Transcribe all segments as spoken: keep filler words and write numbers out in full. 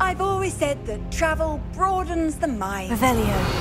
I've always said that travel broadens the mind. Revelio.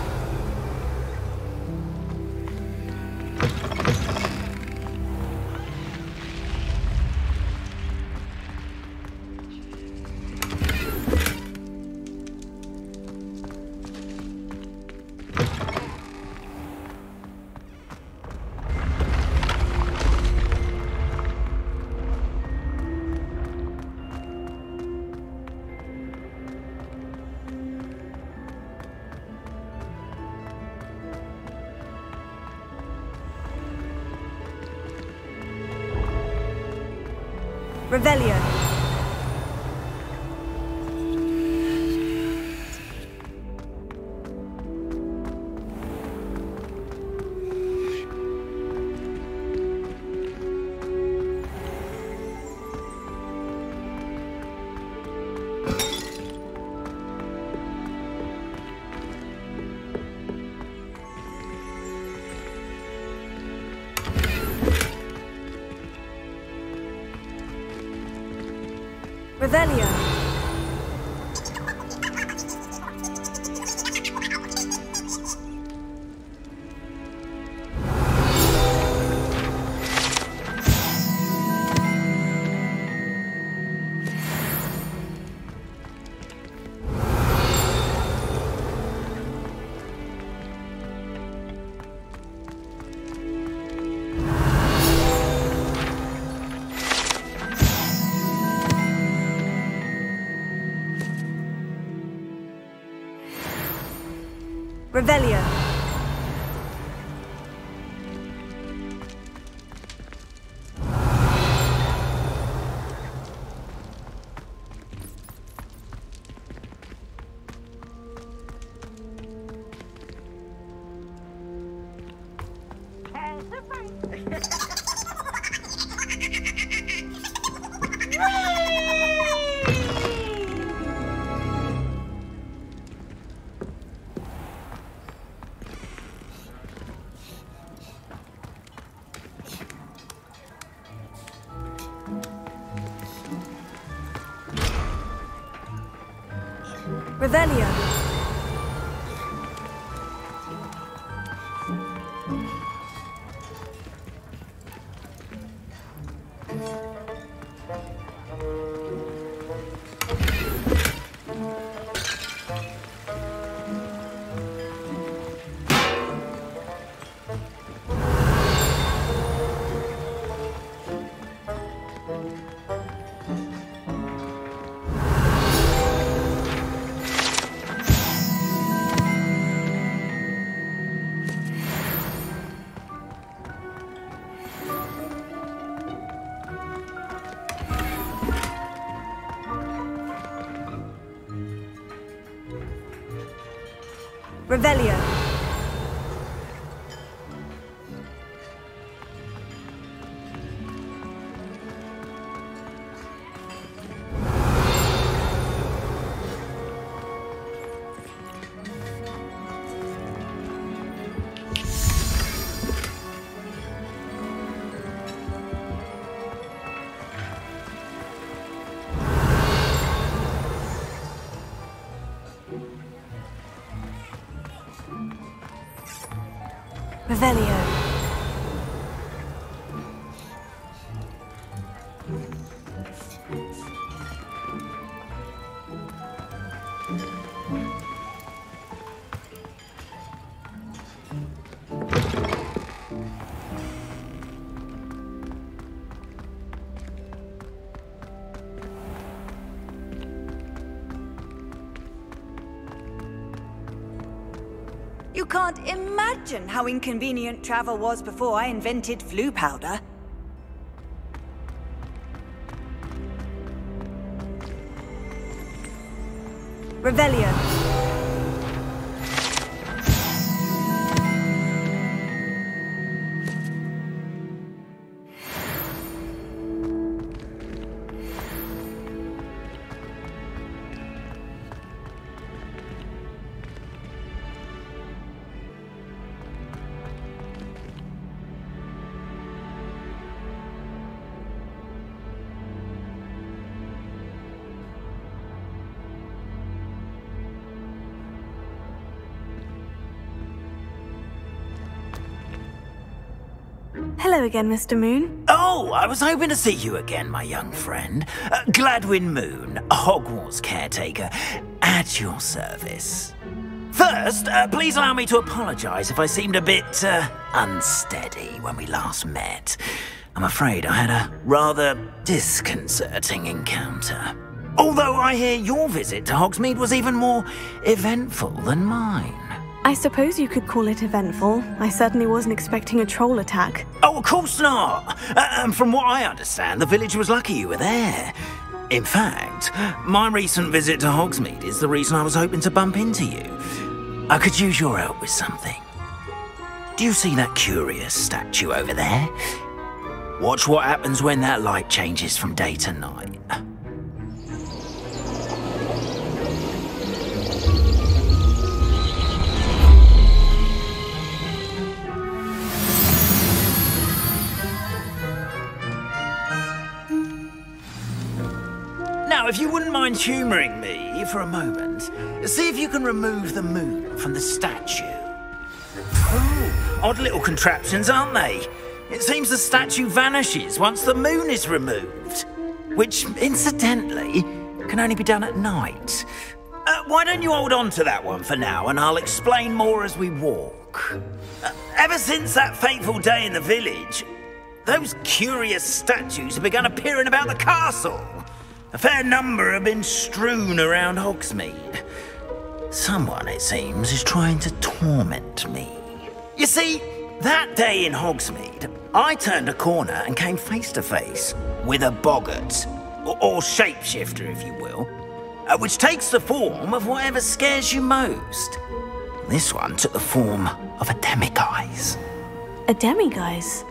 Revelio. Revelio. Revelio. Revelio. Revelio. Revelio. You can't imagine how inconvenient travel was before I invented flu powder. Revelio. Hello again, Mister Moon. Oh, I was hoping to see you again, my young friend. Uh, Gladwin Moon, Hogwarts Caretaker, at your service. First, uh, please allow me to apologise if I seemed a bit uh, unsteady when we last met. I'm afraid I had a rather disconcerting encounter. Although I hear your visit to Hogsmeade was even more eventful than mine. I suppose you could call it eventful. I certainly wasn't expecting a troll attack. Oh, of course not. Uh, and from what I understand, the village was lucky you were there. In fact, my recent visit to Hogsmeade is the reason I was hoping to bump into you. I could use your help with something. Do you see that curious statue over there? Watch what happens when that light changes from day to night. Now, if you wouldn't mind humouring me for a moment, see if you can remove the moon from the statue. Oh, odd little contraptions, aren't they? It seems the statue vanishes once the moon is removed, which, incidentally, can only be done at night. Uh, why don't you hold on to that one for now, and I'll explain more as we walk. Uh, ever since that fateful day in the village, those curious statues have begun appearing about the castle. A fair number have been strewn around Hogsmeade. Someone, it seems, is trying to torment me. You see, that day in Hogsmeade, I turned a corner and came face to face with a boggart, or, or shapeshifter, if you will, uh, which takes the form of whatever scares you most. This one took the form of a demiguise. A demiguise?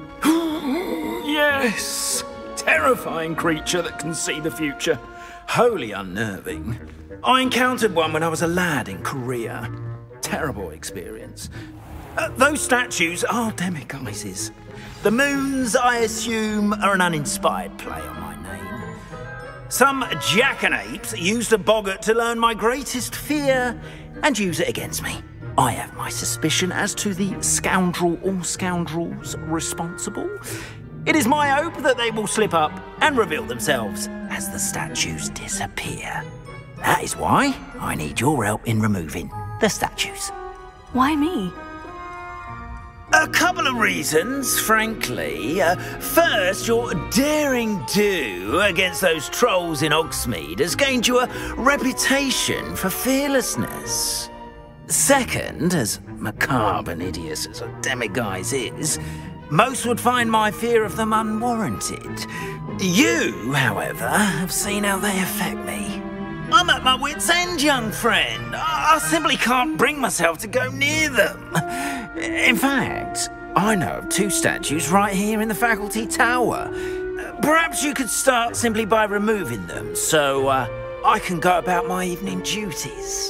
Yes! Terrifying creature that can see the future. Wholly unnerving. I encountered one when I was a lad in Korea. Terrible experience. Uh, those statues are demiguises. The moons, I assume, are an uninspired play on my name. Some jackanapes used a boggart to learn my greatest fear and use it against me. I have my suspicion as to the scoundrel or scoundrels responsible. It is my hope that they will slip up and reveal themselves as the statues disappear. That is why I need your help in removing the statues. Why me? A couple of reasons, frankly. Uh, first, your daring do against those trolls in Hogsmeade has gained you a reputation for fearlessness. Second, as macabre and hideous as a demiguise is, most would find my fear of them unwarranted. You, however, have seen how they affect me. I'm at my wit's end, young friend. I, I simply can't bring myself to go near them. In fact, I know of two statues right here in the faculty tower. Perhaps you could start simply by removing them, so uh, I can go about my evening duties.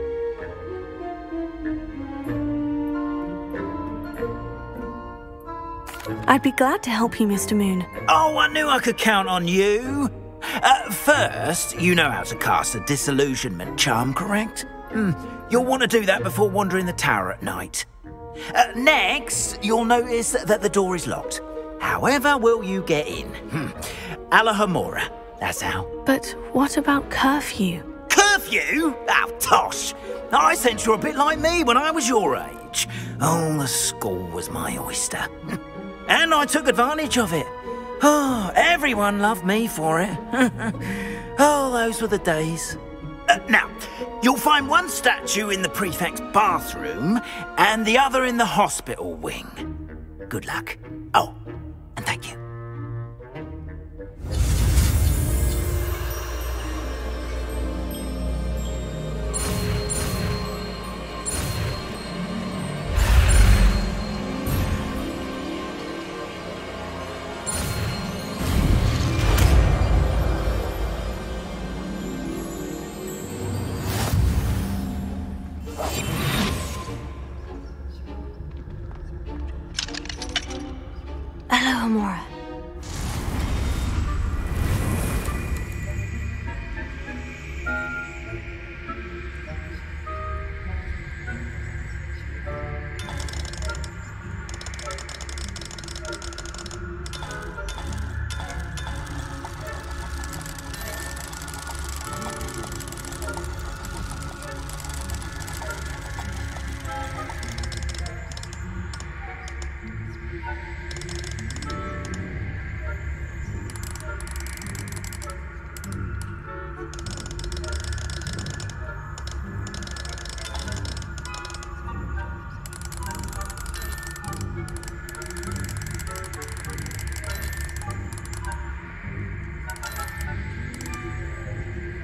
I'd be glad to help you, Mister Moon. Oh, I knew I could count on you. Uh, first, you know how to cast a disillusionment charm, correct? Hmm. You'll want to do that before wandering the tower at night. Uh, next, you'll notice that the door is locked. However will you get in? Hmm. Alohomora, that's how. But what about curfew? Curfew? Oh, tosh. I sense you're a bit like me when I was your age. Oh, the school was my oyster. And I took advantage of it. Oh, everyone loved me for it. Oh, those were the days. Uh, now, you'll find one statue in the prefect's bathroom and the other in the hospital wing. Good luck. Oh, and thank you. Alohomora.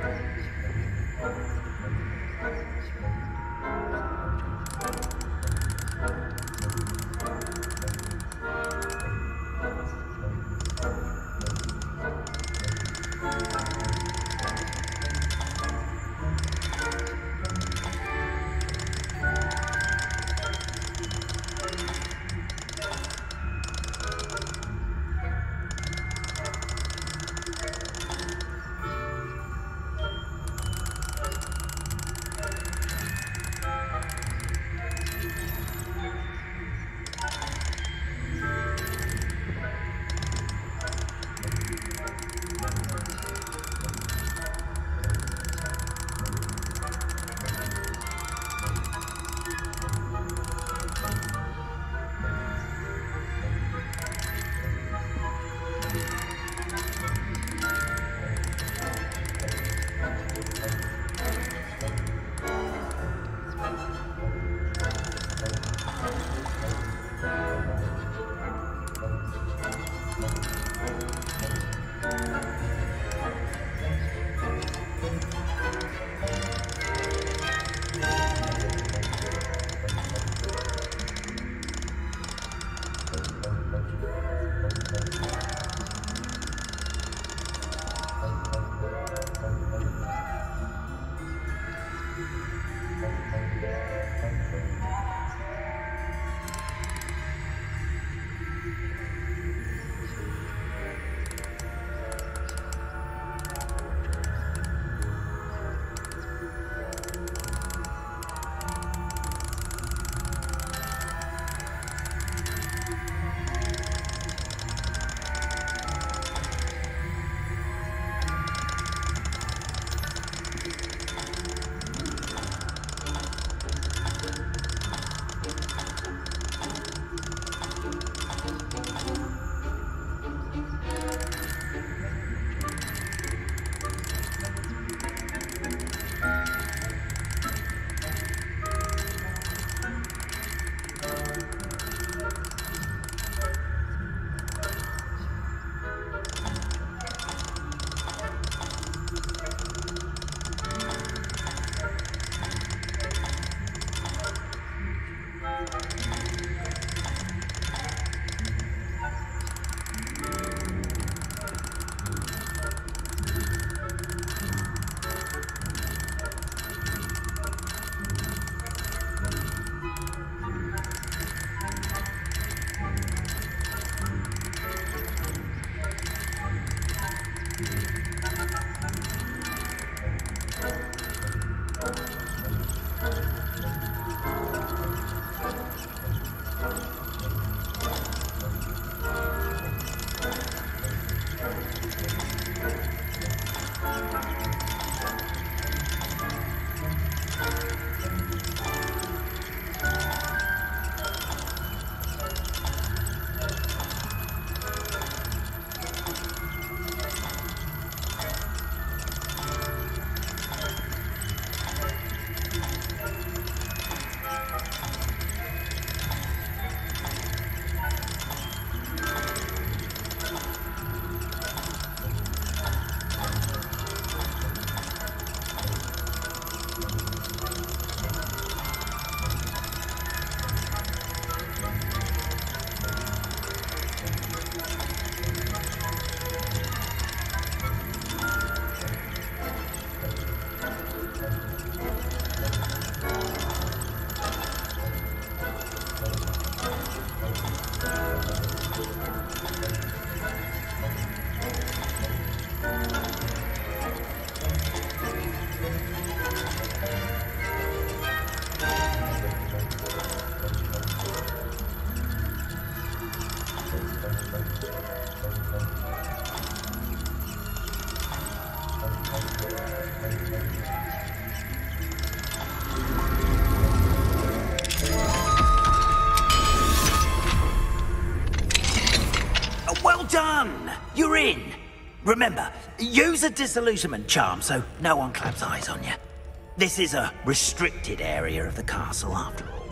Done! You're in! Remember, use a disillusionment charm so no one claps eyes on you. This is a restricted area of the castle, after all.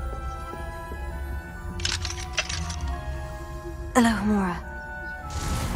Hello, Mora.